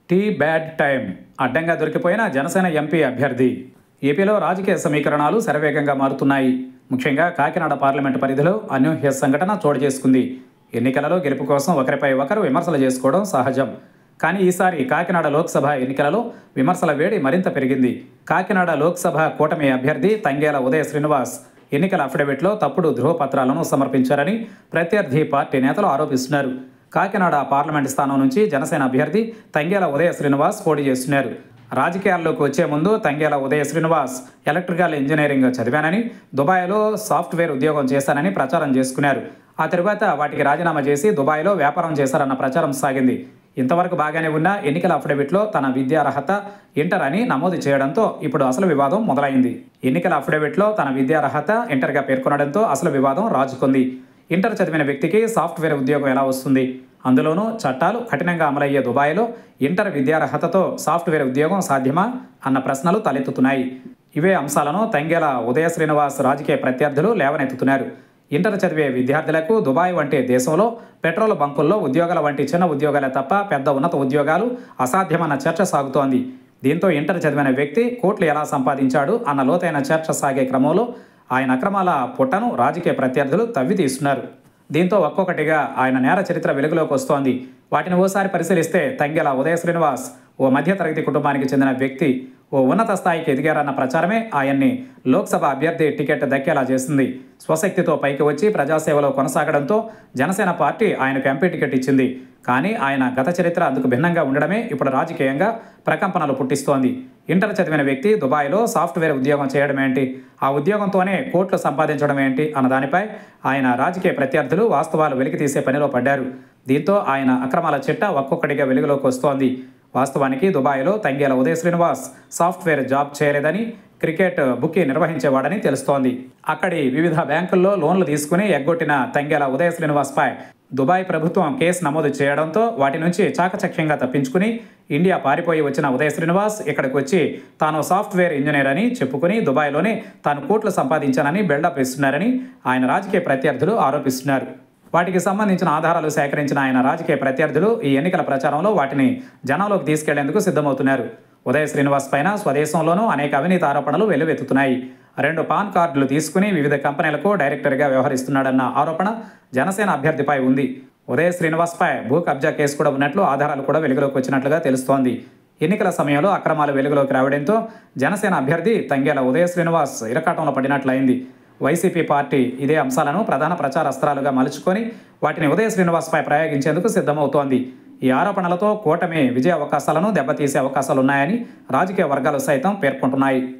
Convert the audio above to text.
Tea bad time అడ్డంగా దొరికిపోయిన Janasena MP అభ్యర్థి. ఏపీలో రాజకీయ సమీకరణాలు శరవేగంగా మారుతున్నాయి. ముఖ్యంగా కాకినాడ పార్లమెంటు పరిధిలో అనూహ్య సంఘటన చోటు చేసుకుంది. ఎన్నికలలో గెలుపు కోసం ఒకరిపై ఒకరు విమర్శలు చేసుకోవడం సహజం. కానీ ఈసారి కాకినాడ లోక్సభ ఎన్నికలలో విమర్శల వేడి మరింత పెరిగింది. కాకినాడ లోక్సభ కూటమి అభ్యర్థి తంగేల ఉదయ శ్రీనివాస్ ఎన్నికల అఫిడవిట్లో తప్పుడు ధృవపత్రాలను సమర్పించారని ప్రత్యర్థి పార్టీ నేతలు ఆరోపిస్తున్నారు. కాకినాడ పార్లమెంటు స్థానం నుంచి జనసేన అభ్యర్థి తంగేల ఉదయ శ్రీనివాస్ పోటీ చేస్తున్నారు. రాజకీయాల్లోకి వచ్చే ముందు తంగేల ఉదయ శ్రీనివాస్ ఎలక్ట్రికల్ ఇంజనీరింగ్ చదివానని, దుబాయ్లో సాఫ్ట్వేర్ ఉద్యోగం చేశానని ప్రచారం చేసుకున్నారు. ఆ తరువాత వాటికి రాజీనామా చేసి దుబాయ్లో వ్యాపారం చేశారన్న ప్రచారం సాగింది. ఇంతవరకు బాగానే ఉన్న ఎన్నికల అఫిడవిట్లో తన విద్యార్హత ఇంటర్ అని నమోదు చేయడంతో ఇప్పుడు అసలు వివాదం మొదలైంది. ఎన్నికల అఫిడవిట్లో తన విద్యార్హత ఇంటర్గా పేర్కొనడంతో అసలు వివాదం రాజుకుంది. ఇంటర్ చదివిన వ్యక్తికి సాఫ్ట్వేర్ ఉద్యోగం ఎలా వస్తుంది? అందులోనూ చట్టాలు కఠినంగా అమలయ్యే దుబాయ్లో ఇంటర్ విద్యార్హతతో సాఫ్ట్వేర్ ఉద్యోగం సాధ్యమా అన్న ప్రశ్నలు తలెత్తుతున్నాయి. ఇవే అంశాలను తంగేల ఉదయ శ్రీనివాస్ రాజకీయ ప్రత్యర్థులు లేవనెత్తుతున్నారు. ఇంటర్ చదివే విద్యార్థులకు దుబాయ్ వంటి దేశంలో పెట్రోల్ బంకుల్లో ఉద్యోగాల వంటి చిన్న ఉద్యోగాలే తప్ప పెద్ద ఉన్నత ఉద్యోగాలు అసాధ్యమన్న చర్చ సాగుతోంది. దీంతో ఇంటర్ చదివిన వ్యక్తి కోట్లు ఎలా సంపాదించాడు అన్న లోతైన చర్చ సాగే క్రమంలో ఆయన అక్రమాల పుట్టను రాజకీయ ప్రత్యర్థులు తవ్వి తీస్తున్నారు. దీంతో ఒక్కొక్కటిగా ఆయన నేర చరిత్ర వెలుగులోకి వస్తోంది. వాటిని ఓసారి పరిశీలిస్తే తంగేల ఉదయ శ్రీనివాస్ ఓ మధ్యతరగతి కుటుంబానికి చెందిన వ్యక్తి. ఓ ఉన్నత స్థాయికి ఎదిగారన్న ప్రచారమే ఆయన్ని లోక్సభ అభ్యర్థి టికెట్ దక్కేలా చేసింది. స్వశక్తితో పైకి వచ్చి ప్రజాసేవలో కొనసాగడంతో జనసేన పార్టీ ఆయనకు ఎంపీ టికెట్ ఇచ్చింది. కానీ ఆయన గత చరిత్ర అందుకు భిన్నంగా ఉండడమే ఇప్పుడు రాజకీయంగా ప్రకంపనలు పుట్టిస్తోంది. ఇంటర్ చదివిన వ్యక్తి దుబాయ్లో సాఫ్ట్వేర్ ఉద్యోగం చేయడం ఏంటి, ఆ ఉద్యోగంతోనే కోట్లు సంపాదించడం ఏంటి అన్న దానిపై ఆయన రాజకీయ ప్రత్యర్థులు వాస్తవాలు వెలికితీసే పనిలో పడ్డారు. దీంతో ఆయన అక్రమాల చిట్ట ఒక్కొక్కటిగా వెలుగులోకి వస్తోంది. వాస్తవానికి దుబాయ్లో తంగేల ఉదయ శ్రీనివాస్ సాఫ్ట్వేర్ జాబ్ చేయలేదని, క్రికెట్ బుకీ నిర్వహించేవాడని తెలుస్తోంది. అక్కడి వివిధ బ్యాంకుల్లో లోన్లు తీసుకుని ఎగ్గొట్టిన తంగేల ఉదయ శ్రీనివాస్పై దుబాయ్ ప్రభుత్వం కేసు నమోదు చేయడంతో వాటి నుంచి చాకచక్యంగా తప్పించుకుని ఇండియా పారిపోయి వచ్చిన ఉదయ శ్రీనివాస్ ఇక్కడికి వచ్చి తాను సాఫ్ట్వేర్ ఇంజనీర్ అని చెప్పుకుని దుబాయ్లోనే తాను కోట్లు సంపాదించానని బిల్డప్ ఇస్తున్నారని ఆయన రాజకీయ ప్రత్యర్థులు ఆరోపిస్తున్నారు. వాటికి సంబంధించిన ఆధారాలు సేకరించిన ఆయన రాజకీయ ప్రత్యర్థులు ఈ ఎన్నికల ప్రచారంలో వాటిని జనంలోకి తీసుకెళ్లేందుకు సిద్ధమవుతున్నారు. ఉదయ శ్రీనివాస్ పైన స్వదేశంలోనూ అనేక అవినీతి ఆరోపణలు వెల్లువెత్తుతున్నాయి. 2 పాన్ కార్డులు తీసుకుని వివిధ కంపెనీలకు డైరెక్టర్గా వ్యవహరిస్తున్నాడన్న ఆరోపణ జనసేన అభ్యర్థిపై ఉంది. ఉదయ శ్రీనివాస్పై భూ కబ్జా కేసు కూడా ఉన్నట్లు ఆధారాలు కూడా వెలుగులోకి వచ్చినట్లుగా తెలుస్తోంది. ఎన్నికల సమయంలో అక్రమాలు వెలుగులోకి రావడంతో జనసేన అభ్యర్థి తంగేల ఉదయ శ్రీనివాస్ ఇరకాటంలో పడినట్లయింది. వైసీపీ పార్టీ ఇదే అంశాలను ప్రధాన ప్రచార అస్త్రాలుగా మలుచుకొని వాటిని ఉదయ శ్రీనివాస్పై ప్రయోగించేందుకు సిద్ధమవుతోంది. ఈ ఆరోపణలతో కూటమి విజయ అవకాశాలను దెబ్బతీసే అవకాశాలున్నాయని రాజకీయ వర్గాలు సైతం పేర్కొంటున్నాయి.